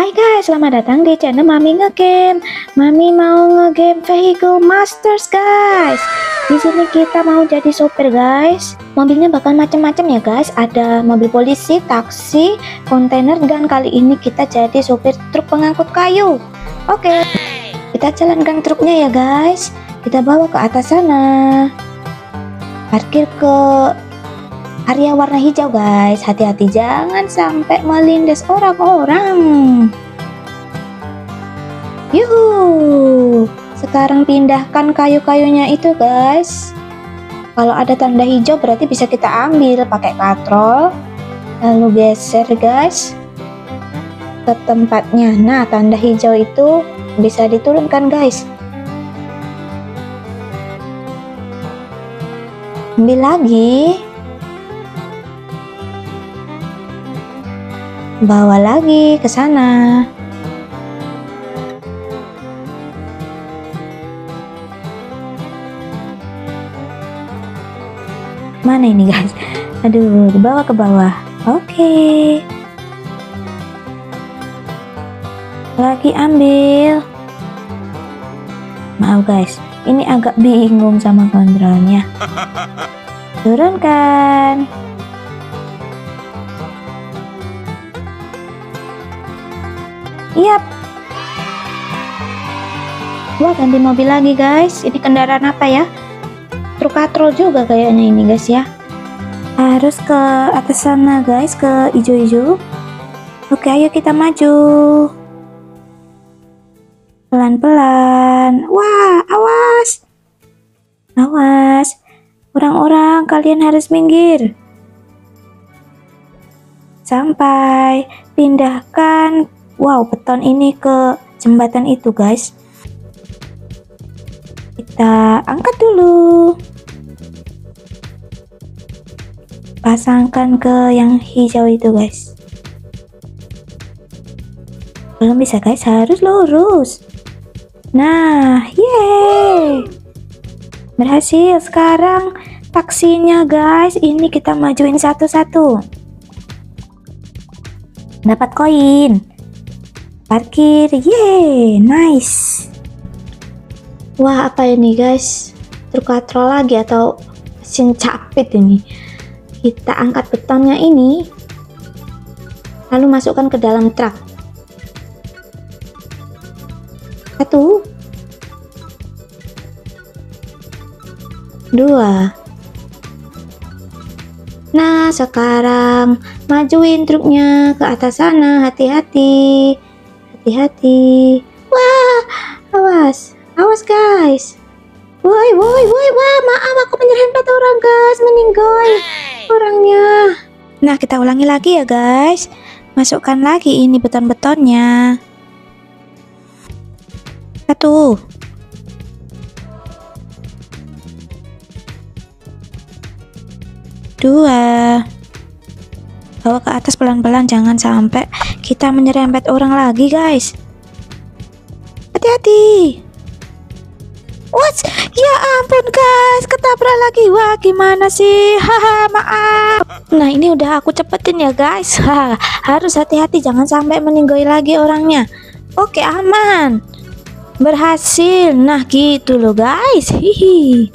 Hai guys, selamat datang di channel Mami Ngegame. Mami mau ngegame Vehicle Masters guys. Di sini kita mau jadi sopir guys. Mobilnya bakal macam-macam ya guys. Ada mobil polisi, taksi, kontainer, dan kali ini kita jadi sopir truk pengangkut kayu. Oke, kita jalankan truknya ya guys. Kita bawa ke atas sana. Parkir ke area warna hijau guys. Hati-hati jangan sampai melindas orang-orang. Yuhu, sekarang pindahkan kayu-kayunya itu guys. Kalau ada tanda hijau berarti bisa kita ambil pakai katrol, lalu geser guys ke tempatnya. Nah, tanda hijau itu bisa diturunkan guys. Ambil lagi, bawa lagi ke sana. Mana ini guys? Aduh, dibawa ke bawah. Oke. Lagi ambil. Maaf guys, ini agak bingung sama kontrolnya. Turunkan. Yap. Wah, ganti mobil lagi guys. Ini kendaraan apa ya? Truk katrol juga kayaknya ini guys ya. Harus ke atas sana guys, ke hijau-hijau. Oke, ayo kita maju. Pelan-pelan. Wah, awas. Awas. Orang-orang, kalian harus minggir. Sampai. Pindahkan. Wow, beton ini ke jembatan itu guys. Kita angkat dulu. Pasangkan ke yang hijau itu guys. Belum bisa guys, harus lurus. Nah, yeay, berhasil. Sekarang taksinya guys, ini kita majuin satu-satu. Dapat koin. Parkir, yeay, nice. Wah, apa ini guys? Truk katrol lagi atau mesin capit ini? Kita angkat betonnya ini, lalu masukkan ke dalam truk. 1, 2. Nah, sekarang majuin truknya ke atas sana. Hati-hati. Hati-hati. Wah, awas. Awas guys. Woi, wah, maaf aku menyerempet orang guys, meninggoy orangnya. Nah, kita ulangi lagi ya guys. Masukkan lagi ini beton-betonnya. 1, 2. Bawa ke atas pelan-pelan, jangan sampai kita menyerempet orang lagi guys. Hati-hati. What? Ya ampun guys, ketabrak lagi. Wah, gimana sih? Haha, maaf. Nah, ini udah aku cepetin ya guys. Harus hati-hati, jangan sampai meninggoy lagi orangnya. Oke, aman. Berhasil. Nah, gitu loh guys. Hihi.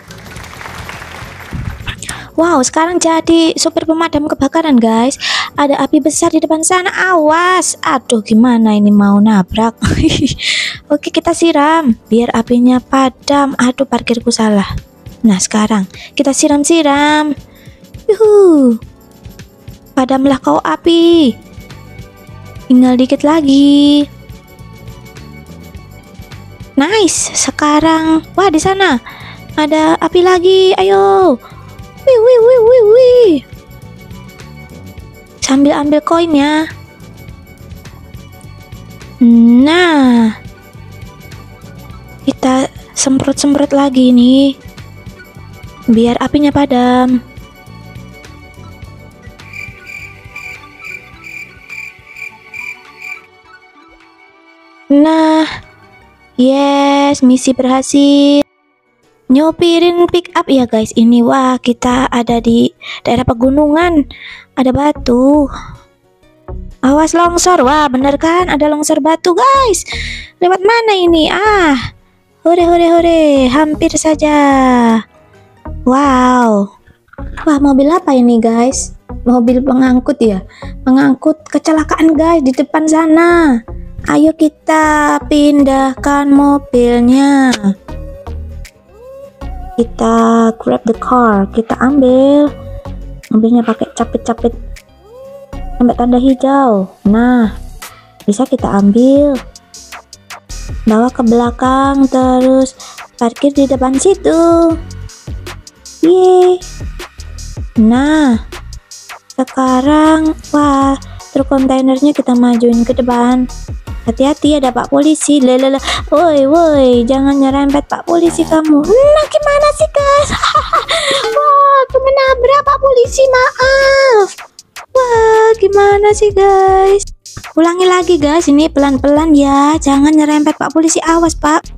Wow, sekarang jadi supir pemadam kebakaran guys. Ada api besar di depan sana, awas. Aduh, gimana ini mau nabrak. Oke, kita siram biar apinya padam. Aduh, parkirku salah. Nah, sekarang kita siram-siram. Yuhu. Padamlah kau api. Tinggal dikit lagi. Nice. Sekarang, wah, di sana ada api lagi. Ayo. Wih. Sambil ambil koinnya. Nah, kita semprot-semprot lagi nih biar apinya padam. Nah, yes, misi berhasil. Nyopirin pick up ya guys ini. Wah, kita ada di daerah pegunungan, ada batu. Awas longsor. Wah, bener kan? Ada longsor batu, guys. Lewat mana ini? Hore. Hampir saja. Wow. Wah, mobil apa ini, guys? Mobil pengangkut ya? Pengangkut kecelakaan, guys, di depan sana. Ayo kita pindahkan mobilnya. Kita grab the car. Kita ambil mobilnya pakai capit-capit sampai tanda hijau. Nah, bisa kita ambil, bawa ke belakang, terus parkir di depan situ. Yeay. Nah, sekarang wah, truk kontainernya kita majuin ke depan. Hati-hati, ada Pak Polisi. Woi, jangan nyerempet Pak Polisi kamu. Nah, gimana sih, guys? Wah, aku menabrak Pak Polisi, maaf. Wah, gimana sih, guys? Ulangi lagi, guys. Ini pelan-pelan ya. Jangan nyerempet Pak Polisi. Awas, Pak.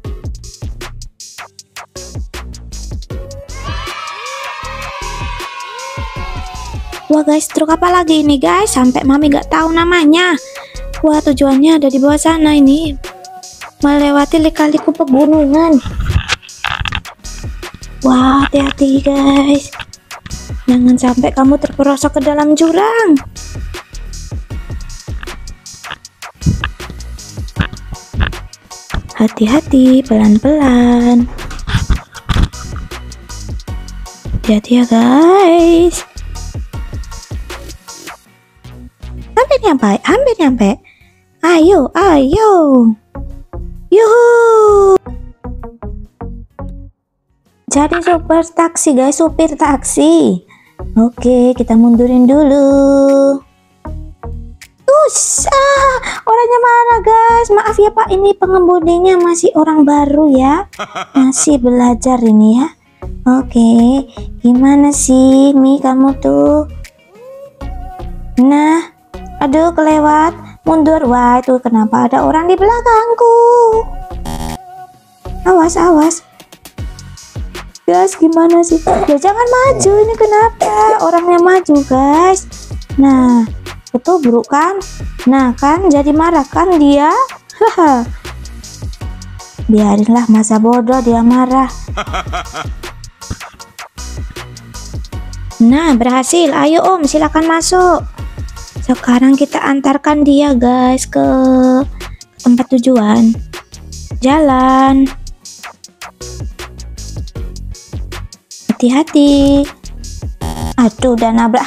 Wah, guys, truk apa lagi ini, guys? Sampai Mami gak tahu namanya. Wah, tujuannya ada di bawah sana ini. Melewati lika-liku pegunungan. Wah, hati-hati, guys. Jangan sampai kamu terperosok ke dalam jurang. Hati-hati, pelan-pelan. Hati-hati ya, guys. Hampir nyampe. Ayo. Yuhu. Jadi supir taksi, guys, supir taksi. Oke, kita mundurin dulu. Orangnya mana, guys? Maaf ya, Pak, ini pengemudinya masih orang baru ya. Masih belajar ini ya. Oke, gimana sih, Mi, kamu tuh? Nah, aduh, kelewat. Mundur. Wah, itu kenapa ada orang di belakangku? Awas. Guys, gimana sih? Ya jangan maju, ini kenapa? Orangnya maju, guys. Nah, ketubruk kan? Nah, kan jadi marah kan dia? Haha. Biarinlah, masa bodoh dia marah. Nah, berhasil. Ayo, Om, silakan masuk. Sekarang kita antarkan dia, guys, ke tempat tujuan. Jalan. Hati-hati. Aduh, udah nabrak.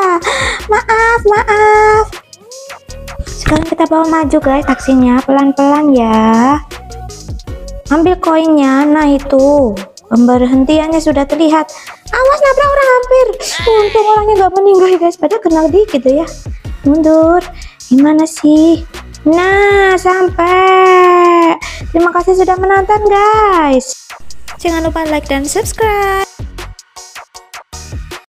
Maaf. Sekarang kita bawa maju, guys, taksinya. Pelan-pelan ya. Ambil koinnya. Nah, itu pemberhentiannya sudah terlihat. Awas, nabrak orang hampir. Untung orangnya gak meninggal, guys. Padahal kenal dikit ya. Mundur. Gimana sih? Nah, sampai. Terima kasih sudah menonton, guys. Jangan lupa like dan subscribe.